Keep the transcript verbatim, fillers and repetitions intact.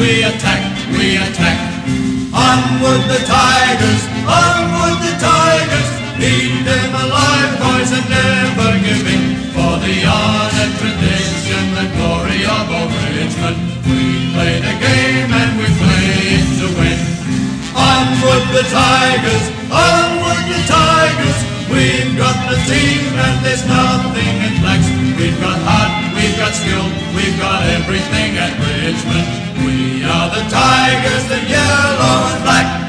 we attack, we attack. Onward the Tigers, onward the Tigers, eat them alive, boys, and never give in. For the honor, tradition, the glory of old Richmond, we play the game and we play it to win. Onward the Tigers, onward the Tigers, we've got the team and there's nothing in blacks. We've got heart, we've got skill, we've got everything at Richmond. We are the Tigers, the yellow and black.